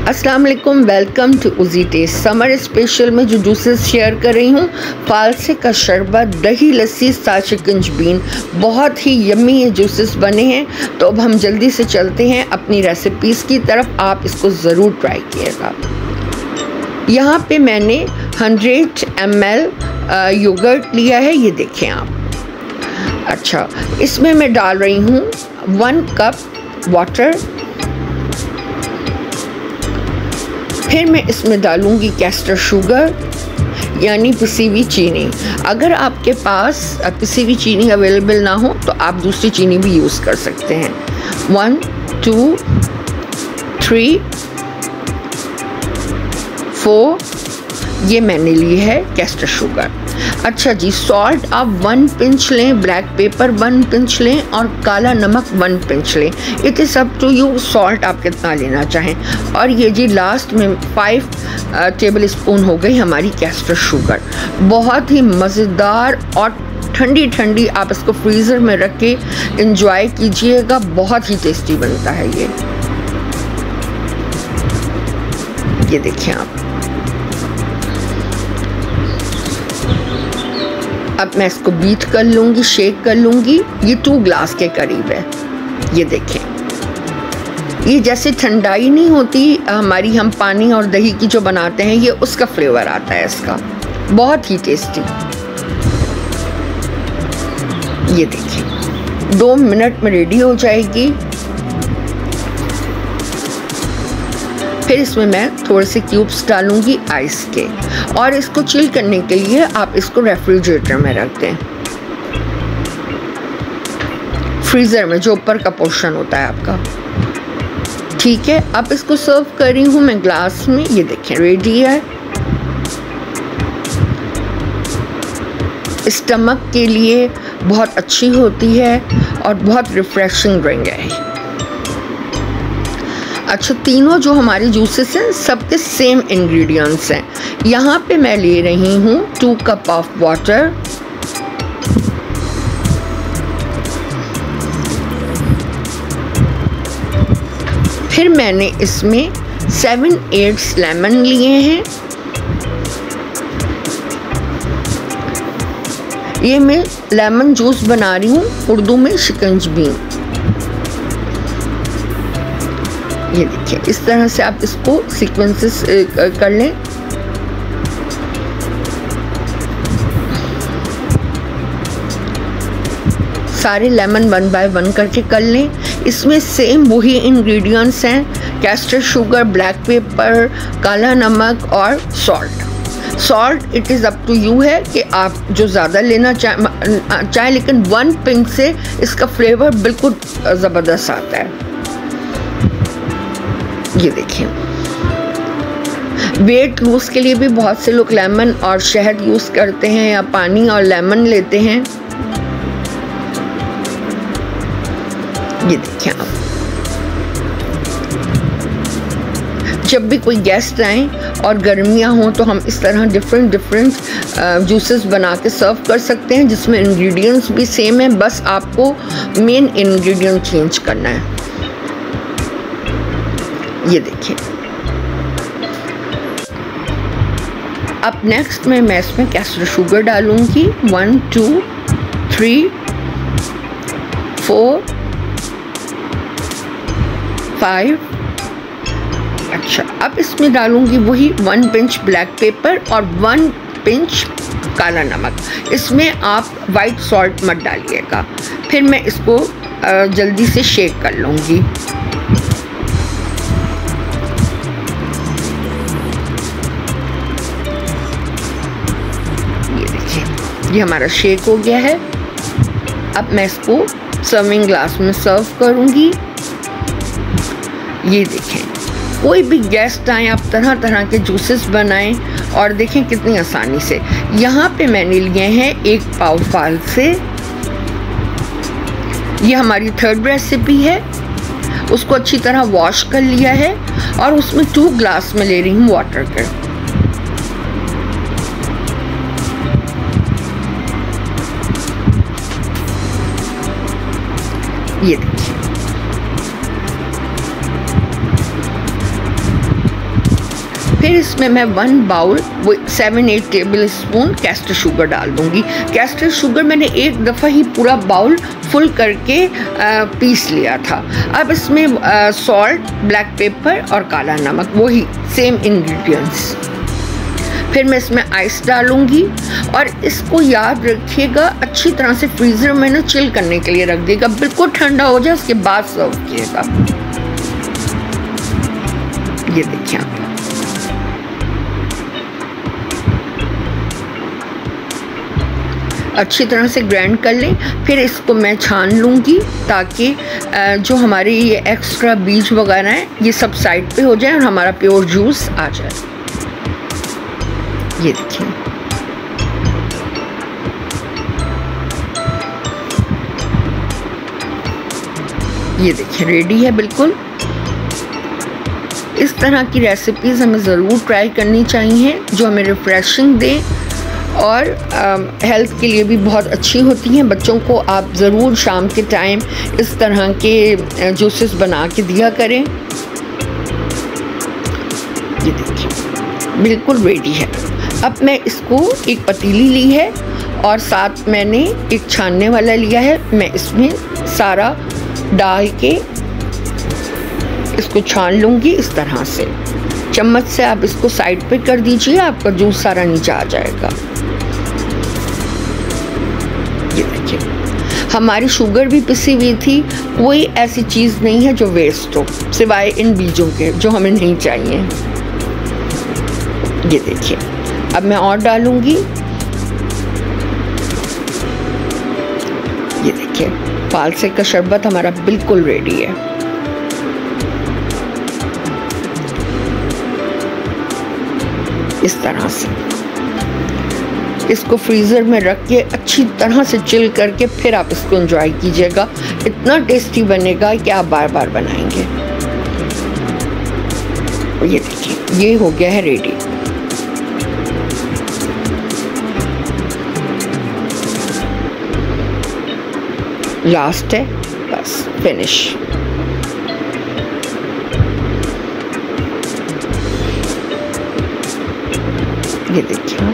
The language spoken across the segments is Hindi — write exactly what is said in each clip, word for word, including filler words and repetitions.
अस्सलाम वालेकुम, वेलकम टू उज़ी टेस्ट। समर स्पेशल में जो जूसेस शेयर कर रही हूँ, फालसे का शरबत, दही लस्सी, साथ शिकंजबीन, बहुत ही यम्मी ये जूसेस बने हैं। तो अब हम जल्दी से चलते हैं अपनी रेसिपीज़ की तरफ। आप इसको ज़रूर ट्राई कीजिएगा। यहाँ पे मैंने हंड्रेड एम एल योगर्ट लिया है, ये देखें आप। अच्छा, इसमें मैं डाल रही हूँ वन कप वाटर। फिर मैं इसमें डालूंगी कैस्टर शुगर यानी पिसी हुई चीनी। अगर आपके पास पिसी हुई चीनी अवेलेबल ना हो तो आप दूसरी चीनी भी यूज़ कर सकते हैं। वन टू थ्री फोर ये मैंने ली है कैस्टर शुगर। अच्छा जी, सॉल्ट आप वन पिंच लें, ब्लैक पेपर वन पिंच लें और काला नमक वन पिंच लें। It is up to you, salt आप कितना लेना चाहें। और ये जी लास्ट में फाइव टेबल स्पून हो गई हमारी कैस्टर शुगर। बहुत ही मज़ेदार और ठंडी ठंडी आप इसको फ्रीज़र में रख के इंजॉय कीजिएगा। बहुत ही टेस्टी बनता है ये। ये देखिए आप। अब मैं इसको बीट कर लूँगी, शेक कर लूँगी। ये टू ग्लास के करीब है। ये देखें, ये जैसे ठंडाई नहीं होती हमारी, हम पानी और दही की जो बनाते हैं, ये उसका फ्लेवर आता है इसका, बहुत ही टेस्टी। ये देखिए, दो मिनट में रेडी हो जाएगी। फिर इसमें मैं थोड़े से क्यूब्स डालूंगी आइस के, और इसको चिल करने के लिए आप इसको रेफ्रिजरेटर में रख दें, फ्रीज़र में, जो ऊपर का पोर्शन होता है आपका। ठीक है, अब इसको सर्व कर रही हूँ मैं ग्लास में। ये देखें, रेडी है। स्टमक के लिए बहुत अच्छी होती है और बहुत रिफ्रेशिंग ड्रिंक है। अच्छा, तीनों जो हमारे जूसेस हैं सबके सेम इंग्रेडिएंट्स हैं। यहाँ पे मैं ले रही हूँ टू कप ऑफ वाटर, फिर मैंने इसमें सेवन एट्स लेमन लिए हैं। ये मैं लेमन जूस बना रही हूँ, उर्दू में शिकंजबीन। ये देखिए, इस तरह से आप इसको सीक्वेंसेस कर लें। सारे लेमन वन बाय वन करके कर लें। इसमें सेम वही इंग्रेडिएंट्स हैं, कैस्टर शुगर, ब्लैक पेपर, काला नमक और salt. Salt it is up to you है कि आप जो ज़्यादा लेना चाहें चाहे, लेकिन वन पिंच से इसका फ्लेवर बिल्कुल ज़बरदस्त आता है। ये देखिए, वेट लूज के लिए भी बहुत से लोग लेमन और शहद यूज़ करते हैं, या पानी और लेमन लेते हैं। ये देखिए आप, जब भी कोई गेस्ट आए और गर्मियाँ हों तो हम इस तरह डिफरेंट डिफरेंट जूसेस बना के सर्व कर सकते हैं, जिसमें इंग्रेडिएंट्स भी सेम है, बस आपको मेन इंग्रेडिएंट चेंज करना है। ये देखिए, अब नेक्स्ट में मैं इसमें कैस्टर शुगर डालूंगी। One two three four five. अच्छा, अब इसमें डालूंगी वही वन पिंच ब्लैक पेपर और वन पिंच काला नमक। इसमें आप वाइट सॉल्ट मत डालिएगा। फिर मैं इसको जल्दी से शेक कर लूँगी। ये हमारा शेक हो गया है। अब मैं इसको सर्विंग ग्लास में सर्व करूंगी। ये देखें, कोई भी गेस्ट आए, आप तरह तरह के जूसेस बनाएं और देखें कितनी आसानी से। यहाँ पे मैंने लिए हैं एक पाव फालसे। ये हमारी थर्ड रेसिपी है। उसको अच्छी तरह वॉश कर लिया है और उसमें टू ग्लास में ले रही हूँ वाटर कर। ये देखिए, फिर इसमें मैं वन बाउल वो seven eight tablespoon castor sugar डाल दूँगी। कैस्टर शुगर मैंने एक दफ़ा ही पूरा बाउल फुल करके आ, पीस लिया था। अब इसमें सॉल्ट, ब्लैक पेपर और काला नमक, वही सेम इंग्रेडिएंट्स। फिर मैं इसमें आइस डालूंगी और इसको याद रखिएगा अच्छी तरह से फ्रीज़र में ना चिल करने के लिए रख देगा, बिल्कुल ठंडा हो जाए उसके बाद सर्व कीजिएगा। ये देखिए आप, अच्छी तरह से ग्राइंड कर लें। फिर इसको मैं छान लूँगी ताकि जो हमारे ये एक्स्ट्रा बीज वगैरह हैं ये सब साइड पे हो जाए और हमारा प्योर जूस आ जाए। ये देखिए, ये देखिए रेडी है बिल्कुल। इस तरह की रेसिपीज़ हमें ज़रूर ट्राई करनी चाहिए जो हमें रिफ्रेशिंग दें और हेल्थ के लिए भी बहुत अच्छी होती हैं। बच्चों को आप ज़रूर शाम के टाइम इस तरह के जूसेस बना के दिया करें। ये देखिए बिल्कुल रेडी है। अब मैं इसको एक पतीली ली है और साथ मैंने एक छानने वाला लिया है। मैं इसमें सारा डाल के इसको छान लूँगी इस तरह से। चम्मच से आप इसको साइड पे कर दीजिए, आपका जूस सारा नीचे आ जाएगा। ये देखिए, हमारी शुगर भी पिसी हुई थी। कोई ऐसी चीज़ नहीं है जो वेस्ट हो सिवाय इन बीजों के जो हमें नहीं चाहिए। ये देखिए, अब मैं और डालूंगी। ये देखिए, फालसे का शरबत हमारा बिल्कुल रेडी है। इस तरह से इसको फ्रीज़र में रख के अच्छी तरह से चिल करके फिर आप इसको एंजॉय कीजिएगा। इतना टेस्टी बनेगा कि आप बार बार बनाएंगे। ये देखिए, ये हो गया है रेडी। लास्ट है, बस फिनिश। ये देखिए,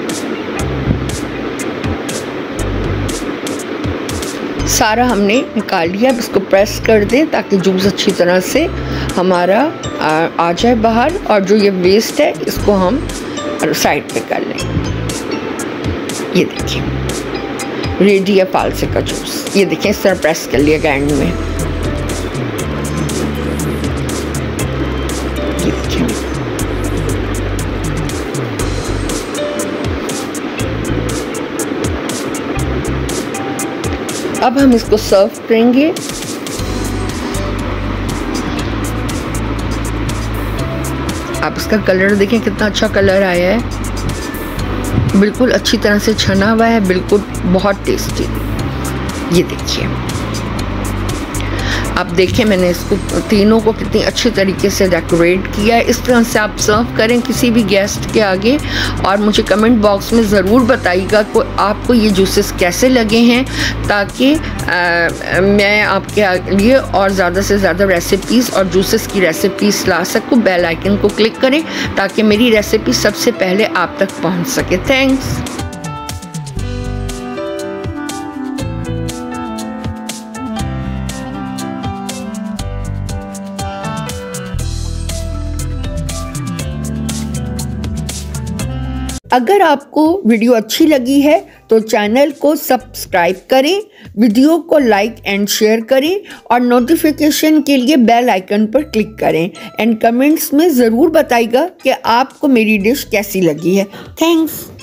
सारा हमने निकाल लिया। अब इसको प्रेस कर दें ताकि जूस अच्छी तरह से हमारा आ, आ जाए बाहर, और जो ये वेस्ट है इसको हम साइड पे कर लें। ये देखिए रेडी है फालसे का जूस। ये देखिए, इस तरह प्रेस कर लिया एंड में। ये देखिए, अब हम इसको सर्व करेंगे। आप इसका कलर देखें, कितना अच्छा कलर आया है, बिल्कुल अच्छी तरह से छना हुआ है, बिल्कुल बहुत टेस्टी। ये देखिए, आप देखें मैंने इसको तीनों को कितनी अच्छी तरीके से डेकोरेट किया है। इस तरह से आप सर्व करें किसी भी गेस्ट के आगे, और मुझे कमेंट बॉक्स में ज़रूर बताइएगा को आपको ये जूसेस कैसे लगे हैं, ताकि आ, मैं आपके लिए और ज़्यादा से ज़्यादा रेसिपीज़ और जूसेस की रेसिपीज़ ला सकूँ। बेल आइकन को क्लिक करें ताकि मेरी रेसिपी सबसे पहले आप तक पहुँच सके। थैंक्स। अगर आपको वीडियो अच्छी लगी है तो चैनल को सब्सक्राइब करें, वीडियो को लाइक एंड शेयर करें, और नोटिफिकेशन के लिए बेल आइकन पर क्लिक करें। एंड कमेंट्स में ज़रूर बताइएगा कि आपको मेरी डिश कैसी लगी है। थैंक्स।